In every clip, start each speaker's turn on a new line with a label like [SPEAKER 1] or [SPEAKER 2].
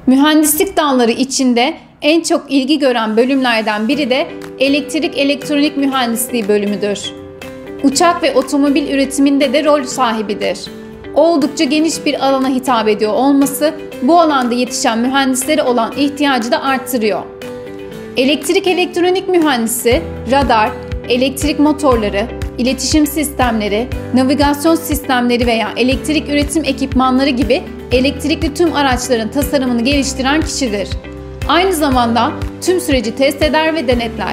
[SPEAKER 1] Mühendislik dalları içinde en çok ilgi gören bölümlerden biri de elektrik elektronik mühendisliği bölümüdür. Uçak ve otomobil üretiminde de rol sahibidir. Oldukça geniş bir alana hitap ediyor olması bu alanda yetişen mühendislere olan ihtiyacı da arttırıyor. Elektrik elektronik mühendisi, radar, elektrik motorları, iletişim sistemleri, navigasyon sistemleri veya elektrik üretim ekipmanları gibi elektrikli tüm araçların tasarımını geliştiren kişidir. Aynı zamanda tüm süreci test eder ve denetler.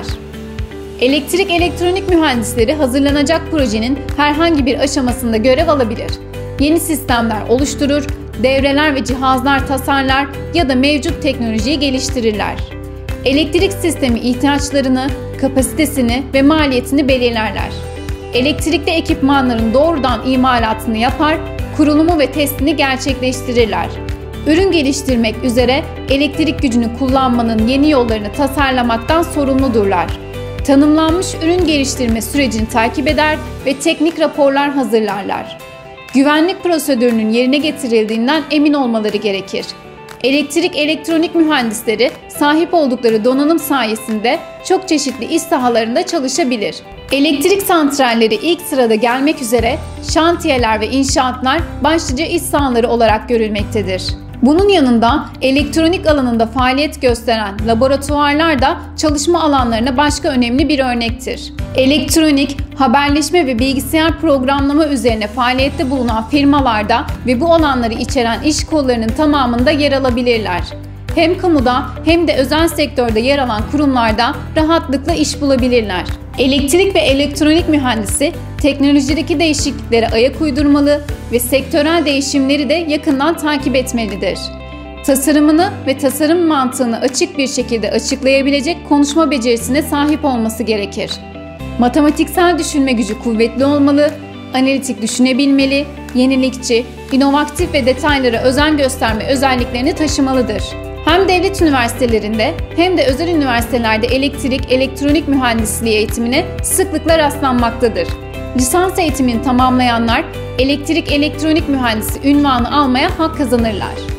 [SPEAKER 1] Elektrik elektronik mühendisleri hazırlanacak projenin herhangi bir aşamasında görev alabilir. Yeni sistemler oluşturur, devreler ve cihazlar tasarlar ya da mevcut teknolojiyi geliştirirler. Elektrik sistemi ihtiyaçlarını, kapasitesini ve maliyetini belirlerler. Elektrikli ekipmanların doğrudan imalatını yapar, kurulumu ve testini gerçekleştirirler. Ürün geliştirmek üzere elektrik gücünü kullanmanın yeni yollarını tasarlamaktan sorumludurlar. Tanımlanmış ürün geliştirme sürecini takip eder ve teknik raporlar hazırlarlar. Güvenlik prosedürünün yerine getirildiğinden emin olmaları gerekir. Elektrik elektronik mühendisleri sahip oldukları donanım sayesinde çok çeşitli iş sahalarında çalışabilir. Elektrik santralleri ilk sırada gelmek üzere şantiyeler ve inşaatlar başlıca iş sahaları olarak görülmektedir. Bunun yanında elektronik alanında faaliyet gösteren laboratuvarlar da çalışma alanlarına başka önemli bir örnektir. Elektronik, haberleşme ve bilgisayar programlama üzerine faaliyette bulunan firmalarda ve bu alanları içeren iş kollarının tamamında yer alabilirler. Hem kamuda hem de özel sektörde yer alan kurumlarda rahatlıkla iş bulabilirler. Elektrik ve elektronik mühendisi teknolojideki değişikliklere ayak uydurmalı ve sektörel değişimleri de yakından takip etmelidir. Tasarımını ve tasarım mantığını açık bir şekilde açıklayabilecek konuşma becerisine sahip olması gerekir. Matematiksel düşünme gücü kuvvetli olmalı, analitik düşünebilmeli, yenilikçi, inovatif ve detaylara özen gösterme özelliklerini taşımalıdır. Hem devlet üniversitelerinde hem de özel üniversitelerde elektrik, elektronik mühendisliği eğitimine sıklıkla rastlanmaktadır. Lisans eğitimini tamamlayanlar elektrik, elektronik mühendisi unvanı almaya hak kazanırlar.